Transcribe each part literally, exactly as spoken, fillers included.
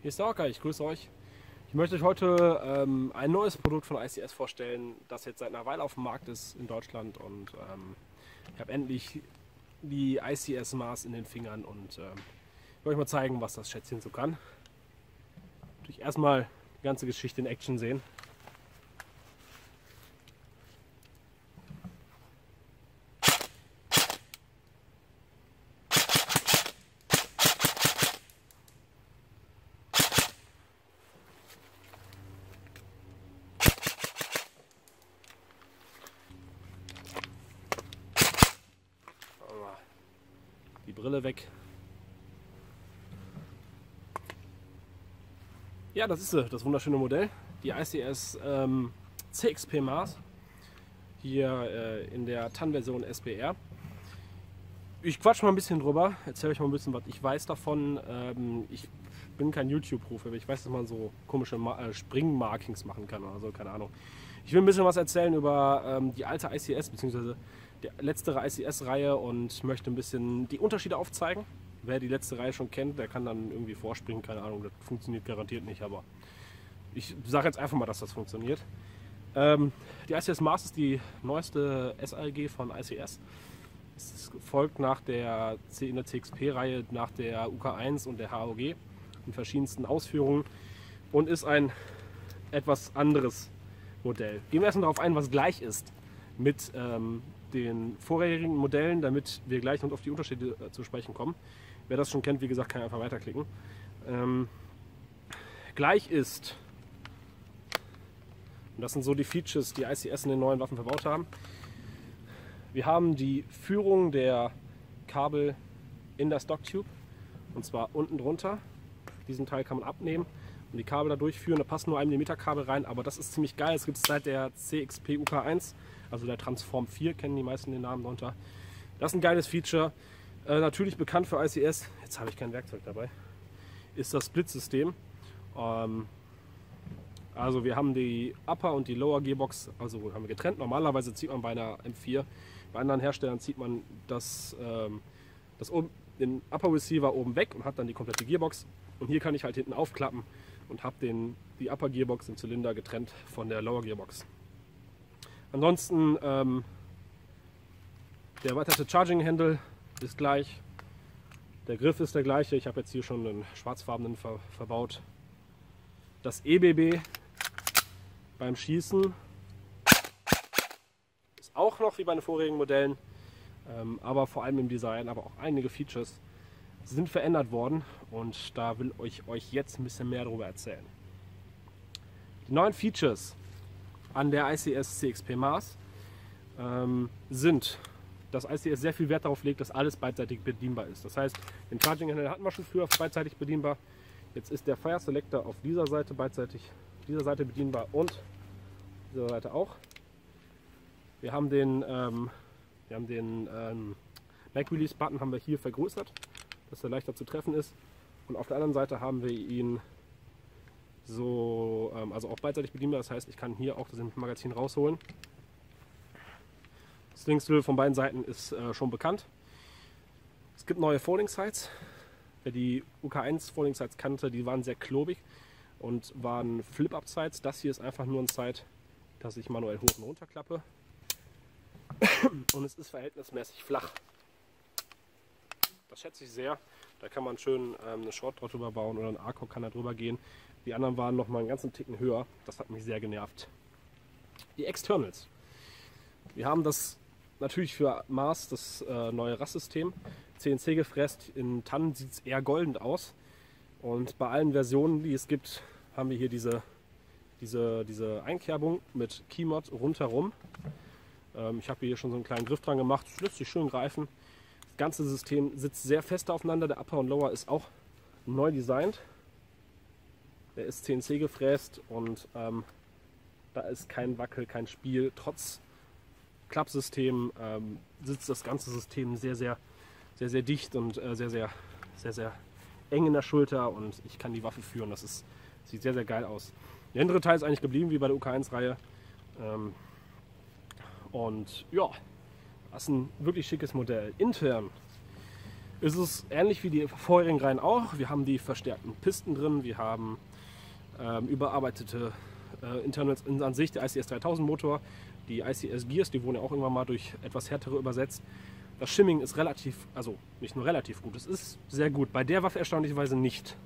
Hier ist der Orca, ich grüße euch. Ich möchte euch heute ähm, ein neues Produkt von I C S vorstellen, das jetzt seit einer Weile auf dem Markt ist in Deutschland, und ähm, ich habe endlich die I C S Mars in den Fingern und ähm, ich will euch mal zeigen, was das Schätzchen so kann. Natürlich erstmal die ganze Geschichte in Action sehen. Die Brille weg. Ja, das ist sie, das wunderschöne Modell. Die I C S ähm, C X P Mars. Hier äh, in der T A N-Version S B R. Ich quatsch mal ein bisschen drüber, erzähle euch mal ein bisschen, was ich weiß davon. Ähm, ich bin kein YouTube-Profi, aber ich weiß, dass man so komische äh, Spring-Markings machen kann oder so, keine Ahnung. Ich will ein bisschen was erzählen über ähm, die alte I C S bzw. die letztere I C S-Reihe und möchte ein bisschen die Unterschiede aufzeigen. Wer die letzte Reihe schon kennt, der kann dann irgendwie vorspringen, keine Ahnung, das funktioniert garantiert nicht, aber ich sage jetzt einfach mal, dass das funktioniert. Ähm, die I C S Mars ist die neueste S A L G von I C S. Es folgt nach der, in der C X P-Reihe nach der U K eins und der H O G in verschiedensten Ausführungen und ist ein etwas anderes Modell. Gehen wir erstmal darauf ein, was gleich ist mit ähm, den vorherigen Modellen, damit wir gleich noch auf die Unterschiede äh, zu sprechen kommen. Wer das schon kennt, wie gesagt, kann einfach weiterklicken. Ähm, gleich ist, und das sind so die Features, die I C S in den neuen Waffen verbaut haben. Wir haben die Führung der Kabel in der Stocktube, und zwar unten drunter. Diesen Teil kann man abnehmen und die Kabel da durchführen. Da passen nur ein Millimeter Kabel rein, aber das ist ziemlich geil. Es gibt es seit der C X P U K eins, also der Transform vier, kennen die meisten den Namen drunter. Das ist ein geiles Feature. Äh, natürlich bekannt für I C S, jetzt habe ich kein Werkzeug dabei, ist das Split-System. Ähm, also wir haben die Upper und die Lower Gearbox, also haben wir getrennt. Normalerweise zieht man bei einer M vier, bei anderen Herstellern zieht man das, ähm, das oben, den Upper Receiver oben weg und hat dann die komplette Gearbox. Und hier kann ich halt hinten aufklappen und habe den, die Upper Gearbox im Zylinder getrennt von der Lower Gearbox. Ansonsten ähm, der erweiterte Charging Handle ist gleich, der Griff ist der gleiche. Ich habe jetzt hier schon einen schwarzfarbenen ver verbaut. Das E B B beim Schießen ist auch noch wie bei den vorigen Modellen, ähm, aber vor allem im Design, aber auch einige Features sind verändert worden und da will ich euch jetzt ein bisschen mehr darüber erzählen. Die neuen Features an der I C S C X P Mars ähm, sind, dass I C S sehr viel Wert darauf legt, dass alles beidseitig bedienbar ist. Das heißt, den Charging Handle hatten wir schon früher beidseitig bedienbar. Jetzt ist der Fire Selector auf dieser Seite beidseitig, dieser Seite bedienbar und dieser Seite auch. Wir haben den, ähm, wir haben den ähm, Mag Release Button haben wir hier vergrößert, dass er leichter zu treffen ist. Und auf der anderen Seite haben wir ihn so, ähm, also auch beidseitig bedienbar. Das heißt, ich kann hier auch das Magazin rausholen. Das Slingswill von beiden Seiten ist äh, schon bekannt. Es gibt neue Folding Sights. Wer die U K eins Folding Sights kannte, die waren sehr klobig und waren Flip-Up Sights. Das hier ist einfach nur ein Sight, das ich manuell hoch und runter klappe. Und es ist verhältnismäßig flach. Das schätze ich sehr. Da kann man schön ähm, eine Short drauf drüber bauen oder ein Arco kann da drüber gehen. Die anderen waren noch mal einen ganzen Ticken höher. Das hat mich sehr genervt. Die Externals. Wir haben das natürlich für Mars, das äh, neue R A S-System. C N C gefräst. In Tannen sieht es eher goldend aus. Und bei allen Versionen, die es gibt, haben wir hier diese, diese, diese Einkerbung mit Keymod rundherum. Ähm, ich habe hier schon so einen kleinen Griff dran gemacht. Das lässt sich schön greifen. Das ganze System sitzt sehr fest aufeinander. Der Upper und Lower ist auch neu designt. Der ist C N C gefräst und ähm, da ist kein Wackel, kein Spiel. Trotz Klappsystem ähm, sitzt das ganze System sehr, sehr, sehr, sehr dicht und äh, sehr, sehr, sehr, sehr eng in der Schulter und ich kann die Waffe führen. Das ist, sieht sehr, sehr geil aus. Der hintere Teil ist eigentlich geblieben wie bei der U K eins Reihe. Ähm, und ja, das ist ein wirklich schickes Modell. Intern ist es ähnlich wie die vorherigen Reihen auch. Wir haben die verstärkten Pisten drin, wir haben ähm, überarbeitete äh, Internals in, an sich, der I C S dreitausend Motor, die I C S Gears, die wurden ja auch irgendwann mal durch etwas härtere übersetzt. Das Shimming ist relativ, also nicht nur relativ gut, es ist sehr gut. Bei der Waffe erstaunlicherweise nicht.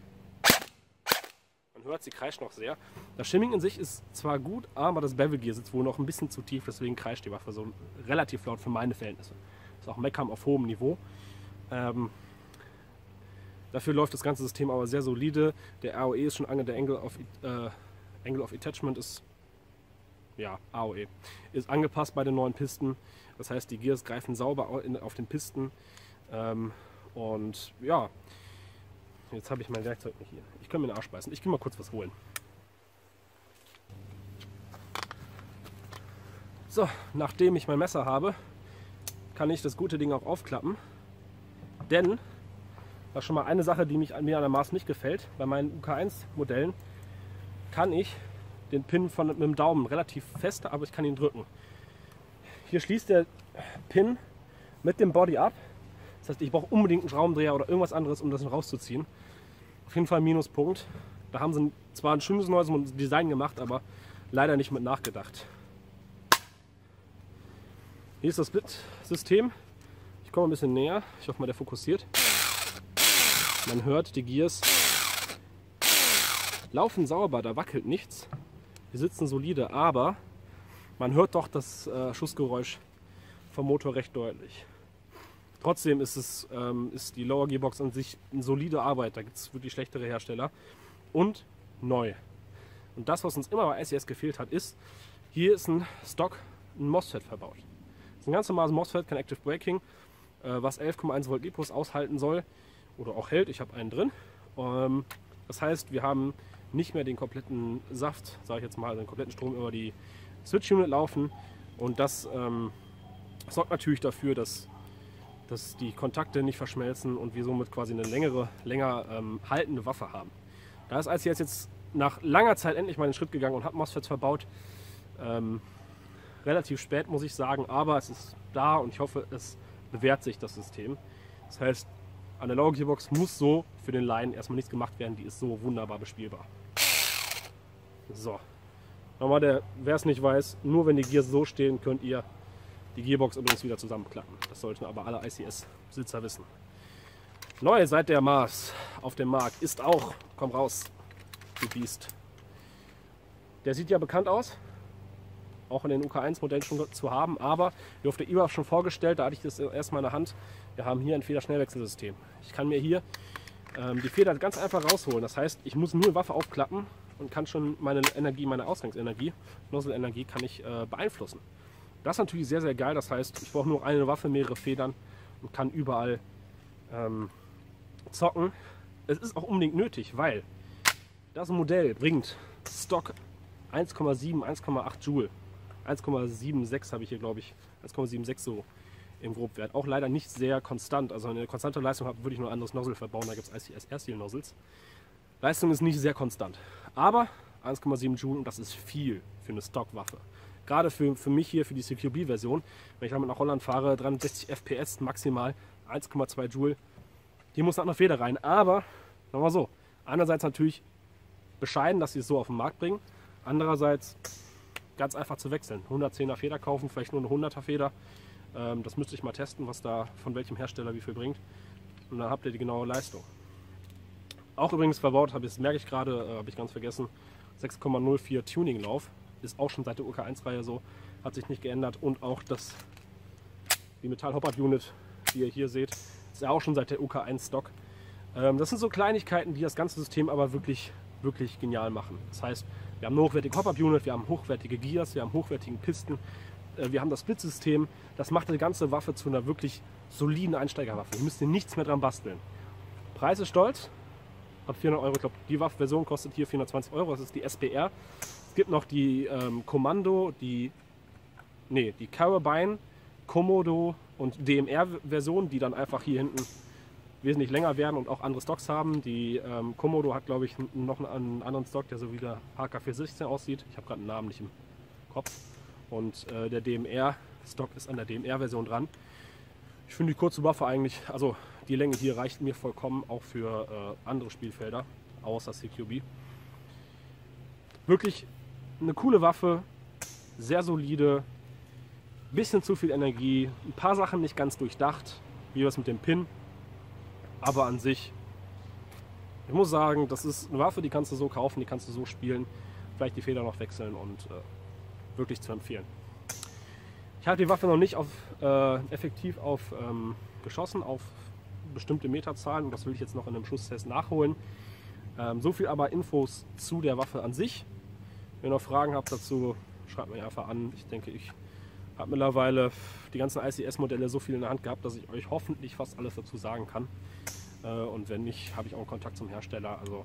Man hört, sie kreischt noch sehr. Das Shimming in sich ist zwar gut, aber das Bevel Gear sitzt wohl noch ein bisschen zu tief, deswegen kreischt die Waffe so relativ laut für meine Verhältnisse. Ist auch Mecham auf hohem Niveau. Ähm, dafür läuft das ganze System aber sehr solide. Der A O E ist schon ange, der Angle of, äh, Angle of Attachment ist, ja, A O E, ist angepasst bei den neuen Pisten. Das heißt, die Gears greifen sauber in, auf den Pisten. Ähm, und ja, jetzt habe ich mein Werkzeug nicht hier. Ich kann mir den Arsch beißen. Ich gehe mal kurz was holen. So, nachdem ich mein Messer habe, kann ich das gute Ding auch aufklappen. Denn, das ist schon mal eine Sache, die mich an mir an der Maß nicht gefällt. Bei meinen U K eins Modellen kann ich den Pin von, mit dem Daumen relativ fest, aber ich kann ihn drücken. Hier schließt der Pin mit dem Body ab. Das heißt, ich brauche unbedingt einen Schraubendreher oder irgendwas anderes, um das rauszuziehen. Auf jeden Fall ein Minuspunkt. Da haben sie zwar ein schönes neues Design gemacht, aber leider nicht mit nachgedacht. Hier ist das Split-System. Ich komme ein bisschen näher. Ich hoffe mal, der fokussiert. Man hört, die Gears laufen sauber, da wackelt nichts. Die sitzen solide, aber man hört doch das äh, Schussgeräusch vom Motor recht deutlich. Trotzdem ist, es, ähm, ist die Lower Gearbox an sich eine solide Arbeit. Da gibt es wirklich schlechtere Hersteller. Und neu. Und das, was uns immer bei I C S gefehlt hat, ist, hier ist ein Stock, ein MOSFET verbaut. Das ist ein ganz normales MOSFET, kein Active Braking, äh, was elf Komma eins Volt LiPos aushalten soll oder auch hält. Ich habe einen drin. Ähm, das heißt, wir haben nicht mehr den kompletten Saft, sage ich jetzt mal, den kompletten Strom über die Switch Unit laufen. Und das ähm, sorgt natürlich dafür, dass, dass die Kontakte nicht verschmelzen und wir somit quasi eine längere, länger ähm, haltende Waffe haben. Da ist I C S jetzt nach langer Zeit endlich mal den Schritt gegangen und hat MOSFETs verbaut. Ähm, relativ spät, muss ich sagen, aber es ist da und ich hoffe, es bewährt sich, das System. Das heißt, an der Lower Gearbox muss so für den Laien erstmal nichts gemacht werden, die ist so wunderbar bespielbar. So, nochmal, wer es nicht weiß, nur wenn die Gears so stehen, könnt ihr die Gearbox übrigens wieder zusammenklappen. Das sollten aber alle I C S-Besitzer wissen. Neu seit der Mars auf dem Markt ist auch, komm raus, die Beast. Der sieht ja bekannt aus, auch in den U K eins Modellen schon zu haben, aber wie auf der I W A F schon vorgestellt, da hatte ich das erstmal in der Hand. Wir haben hier ein Federschnellwechselsystem. Ich kann mir hier ähm, die Feder ganz einfach rausholen. Das heißt, ich muss nur eine Waffe aufklappen und kann schon meine Energie, meine Ausgangsenergie, Nozzle-Energie, kann ich äh, beeinflussen. Das ist natürlich sehr, sehr geil. Das heißt, ich brauche nur eine Waffe, mehrere Federn und kann überall ähm, zocken. Es ist auch unbedingt nötig, weil das Modell bringt Stock eins Komma sieben, eins Komma acht Joule. eins Komma sechsundsiebzig habe ich hier, glaube ich, eins Komma sechsundsiebzig so im Grobwert. Auch leider nicht sehr konstant. Also wenn ihr eine konstante Leistung habt, würde ich nur ein anderes Nozzle verbauen. Da gibt es I C S Airsteel Nozzles. Leistung ist nicht sehr konstant. Aber eins Komma sieben Joule und das ist viel für eine Stockwaffe. Gerade für, für mich hier, für die C Q B-Version, wenn ich damit nach Holland fahre, dreihundertsechzig F P S maximal, eins Komma zwei Joule. Hier muss noch eine Feder rein. Aber, sagen wir mal so, einerseits natürlich bescheiden, dass sie es so auf den Markt bringen. Andererseits ganz einfach zu wechseln. hundertzehner Feder kaufen, vielleicht nur eine hunderter Feder. Ähm, das müsste ich mal testen, was da von welchem Hersteller wie viel bringt. Und dann habt ihr die genaue Leistung. Auch übrigens verbaut, das merke ich gerade, äh, habe ich ganz vergessen, sechs Komma null vier Tuning-Lauf. Ist auch schon seit der U K eins Reihe so, hat sich nicht geändert. Und auch das, die Metall-Hop-Up-Unit, die ihr hier seht, ist ja auch schon seit der U K eins Stock. Ähm, das sind so Kleinigkeiten, die das ganze System aber wirklich, wirklich genial machen. Das heißt, wir haben eine hochwertige Hop-Up-Unit, wir haben hochwertige Gears, wir haben hochwertigen Pisten, äh, wir haben das Split-System. Das macht die ganze Waffe zu einer wirklich soliden Einsteigerwaffe. Ihr müsst hier nichts mehr dran basteln. Preis ist stolz, ab vierhundert Euro. Ich glaube, die Waffenversion kostet hier vierhundertzwanzig Euro. Das ist die S B R. Es gibt noch die ähm, Kommando, die, nee, die Carabine, Komodo und D M R-Version, die dann einfach hier hinten wesentlich länger werden und auch andere Stocks haben. Die ähm, Komodo hat, glaube ich, noch einen anderen Stock, der so wie der H K vier sechzehn aussieht. Ich habe gerade einen Namen nicht im Kopf. Und äh, der D M R-Stock ist an der D M R-Version dran. Ich finde die kurze Waffe eigentlich, also die Länge hier reicht mir vollkommen, auch für äh, andere Spielfelder, außer C Q B. Wirklich eine coole Waffe, sehr solide, bisschen zu viel Energie, ein paar Sachen nicht ganz durchdacht, wie das mit dem Pin, aber an sich, ich muss sagen, das ist eine Waffe, die kannst du so kaufen, die kannst du so spielen, vielleicht die Feder noch wechseln und äh, wirklich zu empfehlen. Ich habe die Waffe noch nicht auf, äh, effektiv auf ähm, geschossen, auf bestimmte Meterzahlen, und das will ich jetzt noch in einem Schusstest nachholen. Ähm, so viel aber Infos zu der Waffe an sich. Wenn ihr noch Fragen habt dazu, schreibt mir einfach an. Ich denke, ich habe mittlerweile die ganzen I C S-Modelle so viel in der Hand gehabt, dass ich euch hoffentlich fast alles dazu sagen kann. Äh, und wenn nicht, habe ich auch einen Kontakt zum Hersteller. Also,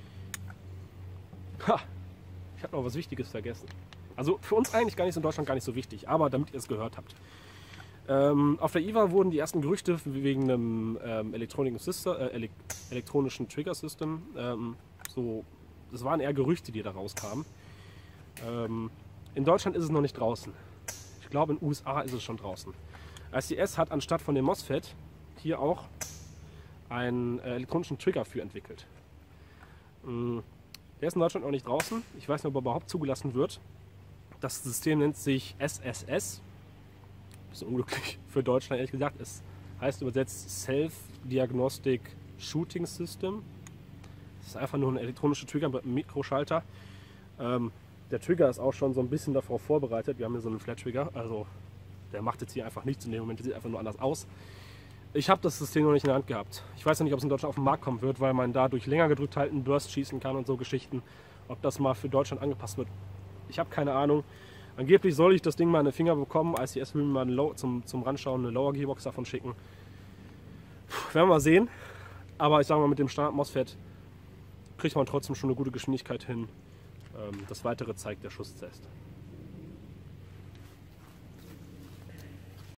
ha, ich habe noch was Wichtiges vergessen. Also für uns eigentlich gar nicht so in Deutschland gar nicht so wichtig, aber damit ihr es gehört habt. Ähm, auf der I W A wurden die ersten Gerüchte wegen einem ähm, elektronischen, System, äh, ele elektronischen Trigger System, ähm, so, das waren eher Gerüchte, die da rauskamen. Ähm, in Deutschland ist es noch nicht draußen. Ich glaube, in den U S A ist es schon draußen. I C S hat anstatt von dem MOSFET hier auch einen äh, elektronischen Trigger für entwickelt. Ähm, der ist in Deutschland noch nicht draußen. Ich weiß nicht, ob er überhaupt zugelassen wird. Das System nennt sich S S S. Bisschen unglücklich für Deutschland, ehrlich gesagt. Es heißt übersetzt Self-Diagnostic Shooting System. Das ist einfach nur ein elektronischer Trigger mit einem Mikroschalter. Ähm, der Trigger ist auch schon so ein bisschen darauf vorbereitet. Wir haben hier so einen Flat-Trigger. Also der macht jetzt hier einfach nichts in dem Moment. Der sieht einfach nur anders aus. Ich habe das System noch nicht in der Hand gehabt. Ich weiß noch nicht, ob es in Deutschland auf den Markt kommen wird, weil man da durch länger gedrückt halten Burst schießen kann und so Geschichten. Ob das mal für Deutschland angepasst wird. Ich habe keine Ahnung. Angeblich soll ich das Ding mal in den Finger bekommen. I C S will mir mal eine Low, zum, zum Ranschauen eine Lower Gearbox davon schicken. Puh, werden wir mal sehen. Aber ich sage mal, mit dem Standard MOSFET kriegt man trotzdem schon eine gute Geschwindigkeit hin. Ähm, das Weitere zeigt der Schusstest.